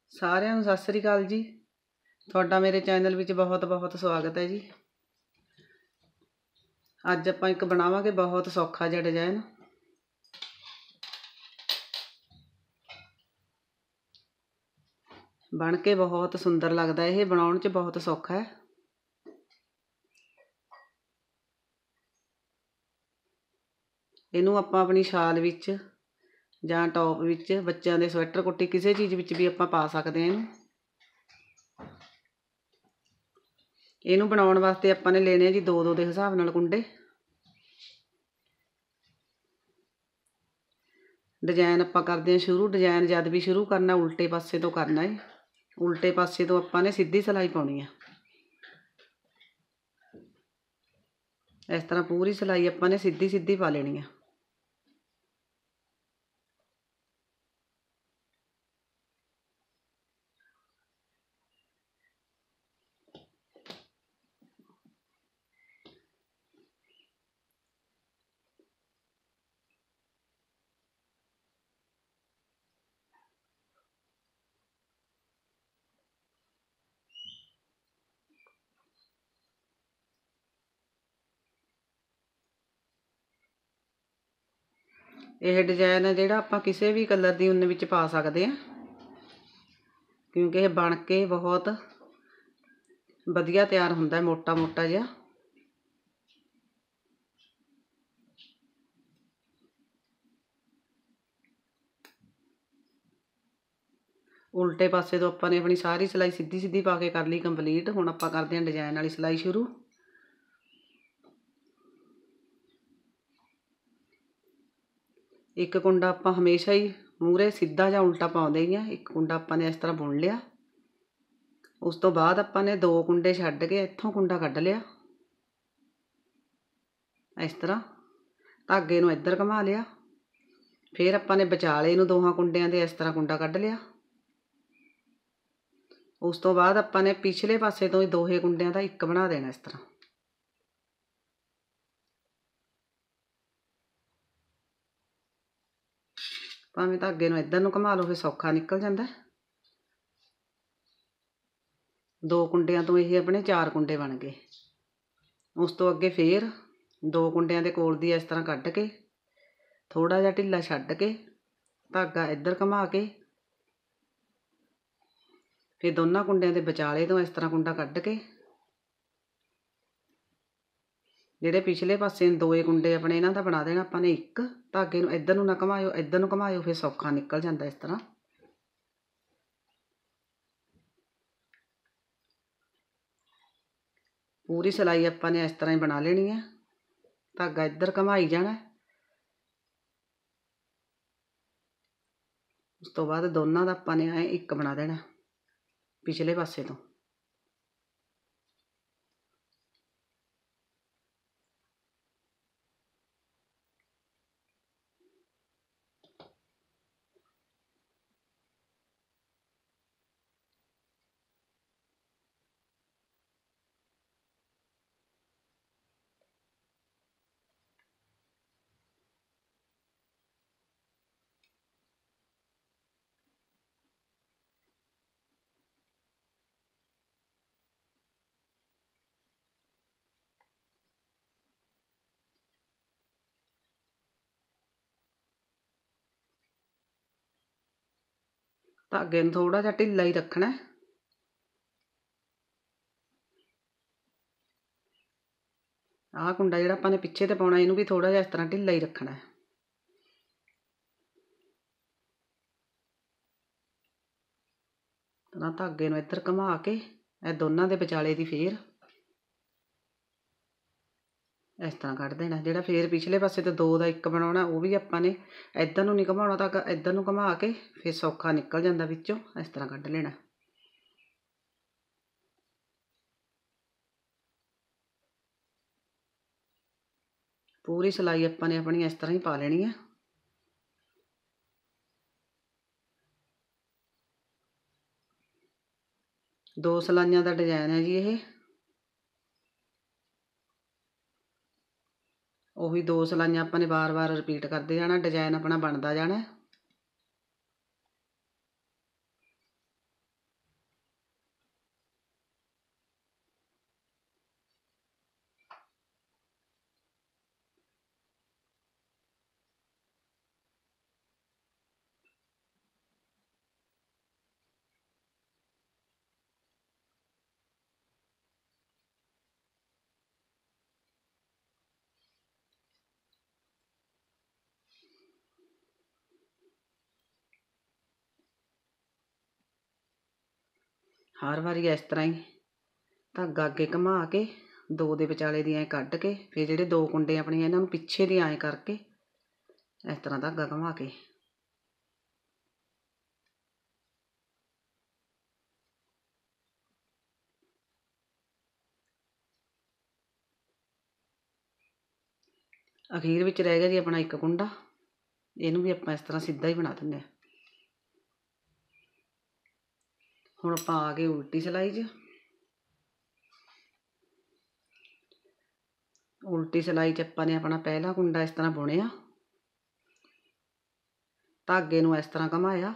ਸਾਰਿਆਂ ਨੂੰ ਸਤਿ ਸ੍ਰੀ ਅਕਾਲ ਜੀ। ਤੁਹਾਡਾ ਮੇਰੇ ਚੈਨਲ ਵਿੱਚ ਬਹੁਤ ਬਹੁਤ ਸਵਾਗਤ ਹੈ ਜੀ। ਅੱਜ ਆਪਾਂ ਇੱਕ ਬਣਾਵਾਂਗੇ ਬਹੁਤ ਸੌਖਾ ਜਿਹਾ ਡਿਜ਼ਾਈਨ। ਬਣ ਕੇ ਬਹੁਤ ਸੁੰਦਰ ਲੱਗਦਾ। ਇਹ ਬਣਾਉਣ 'ਚ ਬਹੁਤ ਸੌਖਾ ਹੈ। ਇਹਨੂੰ ਆਪਾਂ ਆਪਣੀ ਸ਼ਾਲ ਵਿੱਚ ਜਾਂ ਟੌਪ ਵਿੱਚ, ਬੱਚਿਆਂ ਦੇ ਸਵੈਟਰ ਕੋਟੀ, ਕਿਸੇ ਚੀਜ਼ ਵਿੱਚ ਵੀ ਆਪਾਂ ਪਾ ਸਕਦੇ ਹਾਂ। ਇਹਨੂੰ ਬਣਾਉਣ ਵਾਸਤੇ ਆਪਾਂ ਨੇ ਲੈਣੇ ਜੀ 2-2 ਦੇ ਹਿਸਾਬ ਨਾਲ ਕੁੰਡੇ। ਡਿਜ਼ਾਈਨ ਆਪਾਂ ਕਰਦੇ ਹਾਂ ਸ਼ੁਰੂ। ਡਿਜ਼ਾਈਨ ਜਦ ਵੀ ਸ਼ੁਰੂ ਕਰਨਾ ਉਲਟੇ ਪਾਸੇ ਤੋਂ ਕਰਨਾ ਹੈ। ਉਲਟੇ ਪਾਸੇ ਤੋਂ ਆਪਾਂ ਨੇ ਸਿੱਧੀ ਸਿਲਾਈ ਪਾਉਣੀ ਹੈ। ਇਸ ਤਰ੍ਹਾਂ ਪੂਰੀ ਸਿਲਾਈ ਆਪਾਂ ਨੇ ਸਿੱਧੀ ਸਿੱਧੀ ਪਾ ਲੈਣੀ ਹੈ। ਇਹ ਡਿਜ਼ਾਈਨ ਹੈ ਜਿਹੜਾ ਆਪਾਂ ਕਿਸੇ ਵੀ ਕਲਰ ਦੀ ਉੱਨ ਵਿੱਚ ਪਾ ਸਕਦੇ ਹਾਂ, ਕਿਉਂਕਿ ਇਹ ਬਣ ਕੇ ਬਹੁਤ ਵਧੀਆ ਤਿਆਰ ਹੁੰਦਾ। ਮੋਟਾ ਮੋਟਾ ਜਿਹਾ ਉਲਟੇ ਪਾਸੇ ਤੋਂ ਆਪਾਂ ਨੇ ਆਪਣੀ ਸਾਰੀ ਸਿਲਾਈ ਸਿੱਧੀ ਸਿੱਧੀ ਪਾ ਕੇ ਕਰ ਲਈ ਕੰਪਲੀਟ। ਹੁਣ ਆਪਾਂ ਕਰਦੇ ਹਾਂ ਡਿਜ਼ਾਈਨ ਵਾਲੀ ਸਿਲਾਈ ਸ਼ੁਰੂ। ਇੱਕ ਕੁੰਡਾ ਆਪਾਂ ਹਮੇਸ਼ਾ ਹੀ ਮੂਹਰੇ ਸਿੱਧਾ ਜਾਂ ਉਲਟਾ ਪਾਉਂਦੇ ਹੀ ਆ। ਇੱਕ ਕੁੰਡਾ ਆਪਾਂ ਨੇ ਇਸ ਤਰ੍ਹਾਂ ਬੁਣ ਲਿਆ। ਉਸ ਤੋਂ ਬਾਅਦ ਆਪਾਂ ਨੇ 2 ਕੁੰਡੇ ਛੱਡ ਕੇ ਇੱਥੋਂ ਕੁੰਡਾ ਕੱਢ ਲਿਆ। ਇਸ ਤਰ੍ਹਾਂ ਧਾਗੇ ਨੂੰ ਇੱਧਰ ਘੁਮਾ ਲਿਆ। ਫਿਰ ਆਪਾਂ ਨੇ ਵਿਚਾਲੇ ਨੂੰ ਦੋਹਾਂ ਕੁੰਡਿਆਂ ਦੇ ਇਸ ਤਰ੍ਹਾਂ ਕੁੰਡਾ ਕੱਢ ਲਿਆ। ਉਸ ਤੋਂ ਬਾਅਦ ਆਪਾਂ ਨੇ ਪਿਛਲੇ ਪਾਸੇ ਤੋਂ ਹੀ ਦੋਹੇ ਕੁੰਡਿਆਂ ਦਾ ਇੱਕ ਬਣਾ ਦੇਣਾ। ਇਸ ਤਰ੍ਹਾਂ ਭਾਵੇਂ ਧਾਗੇ ਨੂੰ ਇੱਧਰ ਨੂੰ ਘੁਮਾ ਲਓ, ਫਿਰ ਸੌਖਾ ਨਿਕਲ ਜਾਂਦਾ। 2 ਕੁੰਡਿਆਂ ਤੋਂ ਇਹ ਆਪਣੇ 4 ਕੁੰਡੇ ਬਣ ਗਏ। ਉਸ ਤੋਂ ਅੱਗੇ ਫਿਰ 2 ਕੁੰਡਿਆਂ ਦੇ ਕੋਲ ਦੀ ਇਸ ਤਰ੍ਹਾਂ ਕੱਢ ਕੇ ਥੋੜ੍ਹਾ ਜਿਹਾ ਢਿੱਲਾ ਛੱਡ ਕੇ ਧਾਗਾ ਇੱਧਰ ਘੁਮਾ ਕੇ ਫਿਰ ਦੋਨਾਂ ਕੁੰਡਿਆਂ ਦੇ ਵਿਚਾਲੇ ਤੋਂ ਇਸ ਤਰ੍ਹਾਂ ਕੁੰਡਾ ਕੱਢ ਕੇ ਜਿਹੜੇ ਪਿਛਲੇ ਪਾਸੇ 2 ਕੁੰਡੇ ਆਪਣੇ ਇਹਨਾਂ ਦਾ ਬਣਾ ਦੇਣਾ ਆਪਾਂ ਨੇ ਇੱਕ। ਧਾਗੇ ਨੂੰ ਇੱਧਰ ਨੂੰ ਨਾ ਘੁਮਾਇਓ, ਇੱਧਰ ਨੂੰ ਘੁਮਾਇਓ, ਫਿਰ ਸੌਖਾ ਨਿਕਲ ਜਾਂਦਾ। ਇਸ ਤਰ੍ਹਾਂ ਪੂਰੀ ਸਿਲਾਈ ਆਪਾਂ ਨੇ ਇਸ ਤਰ੍ਹਾਂ ਹੀ ਬਣਾ ਲੈਣੀ ਹੈ। ਧਾਗਾ ਇੱਧਰ ਘੁਮਾਈ ਜਾਣਾ। ਉਸ ਤੋਂ ਬਾਅਦ ਦੋਨਾਂ ਦਾ ਆਪਾਂ ਨੇ ਐਂ ਇੱਕ ਬਣਾ ਦੇਣਾ ਪਿਛਲੇ ਪਾਸੇ ਤੋਂ। ਧਾਗੇ ਨੂੰ ਥੋੜ੍ਹਾ ਜਿਹਾ ਢਿੱਲਾ ਹੀ ਰੱਖਣਾ। ਆਹ ਕੁੰਡਾ ਜਿਹੜਾ ਆਪਾਂ ਨੇ ਪਿੱਛੇ ਤੇ ਪਾਉਣਾ, ਇਹਨੂੰ ਵੀ ਥੋੜ੍ਹਾ ਜਿਹਾ ਇਸ ਤਰ੍ਹਾਂ ਢਿੱਲਾ ਹੀ ਰੱਖਣਾ। ਤਾਂ ਧਾਗੇ ਨੂੰ ਇੱਧਰ ਘੁਮਾ ਕੇ ਇਹ ਦੋਨਾਂ ਦੇ ਵਿਚਾਲੇ ਦੀ ਫੇਰ ਇਸ ਤਰ੍ਹਾਂ ਕੱਢ ਦੇਣਾ। ਜਿਹੜਾ ਫੇਰ ਪਿਛਲੇ ਪਾਸੇ ਤੋਂ 2 ਦਾ 1 ਬਣਾਉਣਾ, ਉਹ ਵੀ ਆਪਾਂ ਨੇ ਇੱਧਰ ਨੂੰ ਨਹੀਂ ਘੁਮਾਉਣਾ ਧਾਗਾ, ਇੱਧਰ ਨੂੰ ਘੁਮਾ ਕੇ ਫਿਰ ਸੌਖਾ ਨਿਕਲ ਜਾਂਦਾ ਵਿੱਚੋਂ। ਇਸ ਤਰ੍ਹਾਂ ਕੱਢ ਲੈਣਾ। ਪੂਰੀ ਸਿਲਾਈ ਆਪਾਂ ਨੇ ਆਪਣੀ ਇਸ ਤਰ੍ਹਾਂ ਹੀ ਪਾ ਲੈਣੀ ਹੈ। ਦੋ ਸਿਲਾਈਆਂ ਦਾ ਡਿਜ਼ਾਈਨ ਹੈ ਜੀ ਇਹ। ਉਹੀ 2 ਸਿਲਾਈਆਂ ਆਪਾਂ ਨੇ ਵਾਰ-ਵਾਰ ਰਿਪੀਟ ਕਰਦੇ ਜਾਣਾ। ਡਿਜ਼ਾਈਨ ਆਪਣਾ ਬਣਦਾ ਜਾਣਾ। हर वारी इस तरह ही धागा अगे घुमा के दो दे विचाले दी ऐ कढ़ के फिर जिहड़े दो कुंडे अपने इन्हां नूं पिछे दी ऐ करके इस तरह धागा घुमा के अखीर विच रह गया जी अपना एक कुंडा। इहनूं भी आपां इस तरह सीधा ही बना दिंदे हां। हुण आपां आ गए उल्टी सिलाई 'च। उल्टी सिलाई 'च आपां ने अपना पहला कुंडा इस तरह बुणिया, धागे नूं इस तरह घुमाया,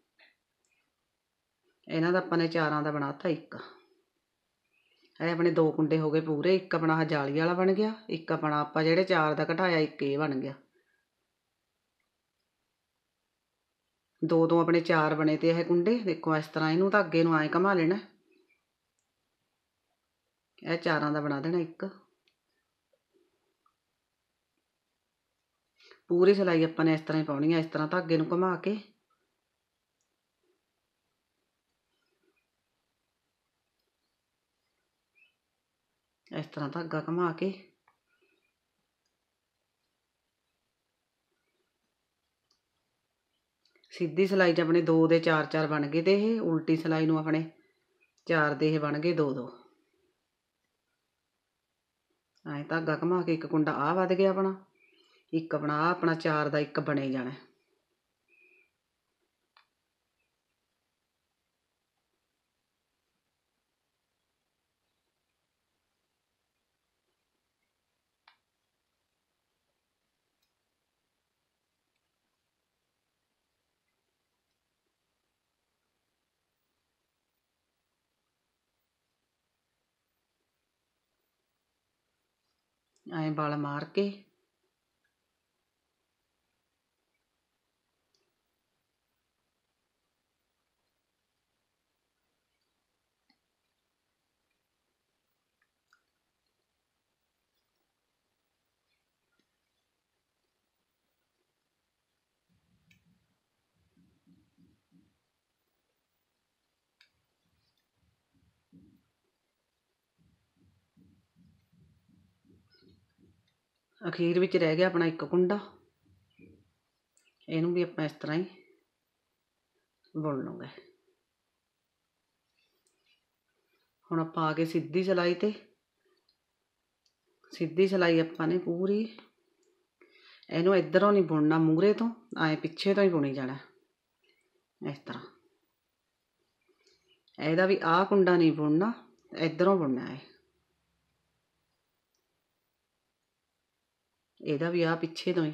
इन्हां दा आपां ने चारां दा बनाता एक। ਇਹ अपने दो कुंडे हो गए पूरे। एक अपना जाली वाला बन गया, एक अपना आपां जिहड़े चार दा घटाया एक ये बन गया। दो दो अपने चार बने ते यह कुंडे देखो इस तरह इनू धागे नूं ऐ घुमा लेना। यह चारां दा बना देना एक। पूरी सिलाई आपां ने इस तरह ही पाउणी है, इस तरह धागे नूं घुमा के इस तरह धागा घुमा के सीधी सिलाई 'च अपने दो दे चार चार बन गए ते ये उल्टी सिलाई नूं अपने चार दे ये बन गए दो दो। ऐ धागा घुमा के एक कुंडा आ वध गया अपना, एक अपना आ अपना चार दा एक बने जाना। ऐ बल मार के अखीर विच रह गया अपना एक कुंडा। इनू भी आपां इस तरह ही बुन लूँगे। हुण आपां आ गए सीधी सिलाई ते। सीधी सिलाई आपां ने पूरी इनू इधरों नहीं बुनना, मूहरे तो ऐ पिछे तो ही बुनी जाना इस तरह। ਇਹਦਾ भी आ कुंडा नहीं बुनना, इधरों बुनना है। ਇਹਦਾ भी आ पिछे तो ही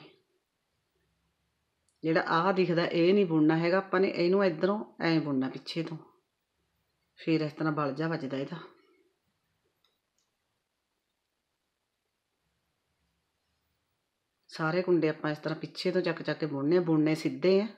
ਜਿਹੜਾ आ दिखदा ਇਹ नहीं बुनना हैगा आपां ने, ਇਹਨੂੰ इधरों ऐ बुनना पिछे तो, फिर इस तरह बल जा वजदा ਇਹਦਾ। सारे कुंडे आपां इस तरह पिछे तो चक चक के बुनने, बुनने सीधे हैं।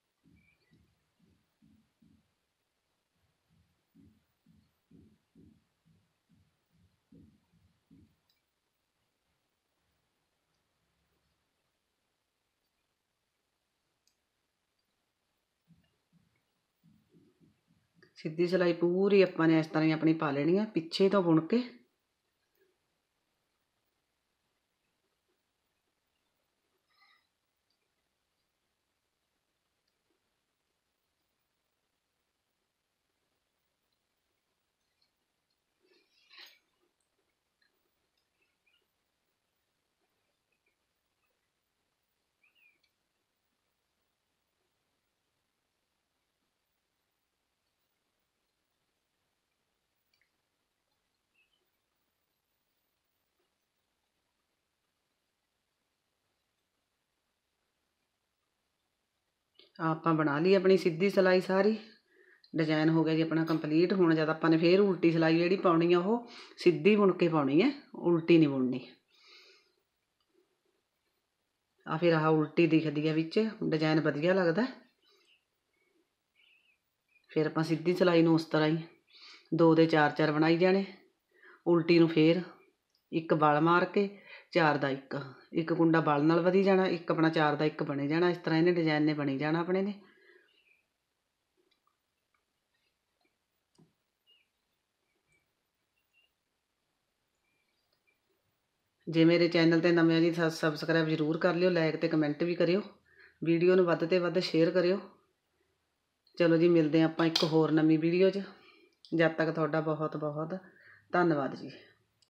सीधी सिलाई पूरी आपां ने इस तरह ही अपनी पा लेनी है, पिछे तो बुन के आपां बना ली अपनी सीधी सिलाई सारी। डिजाइन हो गया जी अपना कंप्लीट। हुण जद आपां ने फिर उल्टी सिलाई जिहड़ी पाउणी है वो सीधी बुन के पाउणी है, उल्टी नहीं बुननी। आ फिर आह उल्टी दिखदी है विच, डिजाइन वधिया लगदा। फिर आपां सीधी सिलाई नूं उस तरह ही दो दे चार चार बनाई जाने। उल्टी नूं फिर एक बल मार के चार दा एक कुंडा बल नाल वधी जाना, एक अपना चार दा एक बने जाना। इस तरह इन्हें डिजाइन ने बनी जाना अपने ने। ਜੇ ਮੇਰੇ ਚੈਨਲ ਤੇ ਨਵੇਂ ਆ ਜੀ ਸਬਸਕ੍ਰਾਈਬ ਜ਼ਰੂਰ ਕਰ ਲਿਓ, ਲਾਈਕ ਤੇ ਕਮੈਂਟ ਵੀ ਕਰਿਓ, ਵੀਡੀਓ ਨੂੰ ਵੱਧ ਤੇ ਵੱਧ ਸ਼ੇਅਰ ਕਰਿਓ। ਚਲੋ ਜੀ, ਮਿਲਦੇ ਆਪਾਂ ਇੱਕ ਹੋਰ ਨਵੀਂ ਵੀਡੀਓ 'ਚ। ਜਦ ਤੱਕ ਤੁਹਾਡਾ ਬਹੁਤ ਬਹੁਤ ਧੰਨਵਾਦ ਜੀ।